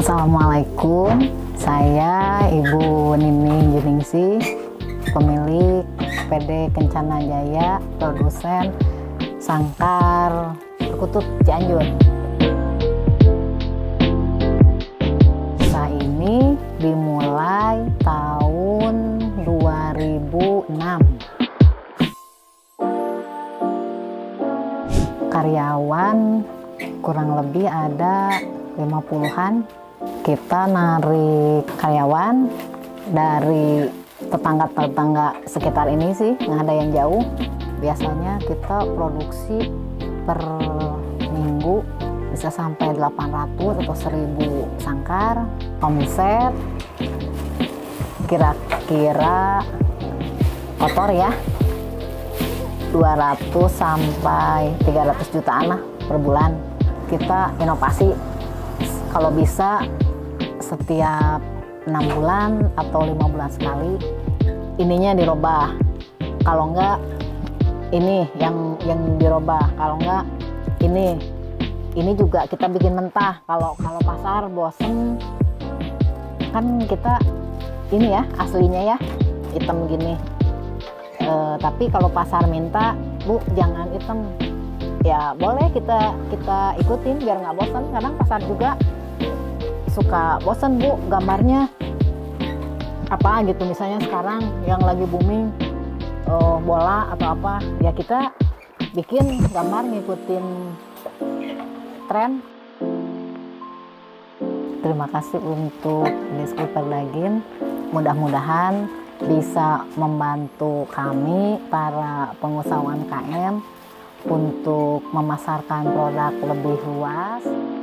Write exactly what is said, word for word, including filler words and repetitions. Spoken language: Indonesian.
Assalamualaikum, saya Ibu Nining Juningsih, pemilik P D Kencana Jaya, produsen Sangkar Perkutut Cianjur. Usaha ini dimulai tahun dua ribu enam. Karyawan kurang lebih ada lima puluhan. Kita narik karyawan dari tetangga-tetangga sekitar ini sih, nggak ada yang jauh. Biasanya kita produksi per minggu bisa sampai delapan ratus atau seribu sangkar. Omset kira-kira kotor ya dua ratus sampai tiga ratus jutaan lah per bulan. Kita inovasi, kalau bisa setiap enam bulan atau lima bulan sekali ininya dirubah. Kalau enggak ini yang yang dirubah, kalau enggak ini ini juga kita bikin mentah. Kalau kalau pasar bosen kan kita ini ya aslinya ya hitam gini. E, tapi kalau pasar minta, Bu jangan hitam, ya boleh kita kita ikutin biar nggak bosan. Kadang pasar juga suka bosan, Bu, gambarnya apa gitu. Misalnya sekarang yang lagi booming uh, bola atau apa, ya kita bikin gambar ngikutin tren. Terima kasih untuk Dishub Perdagin, mudah-mudahan bisa membantu kami para pengusaha U M K M untuk memasarkan produk lebih luas.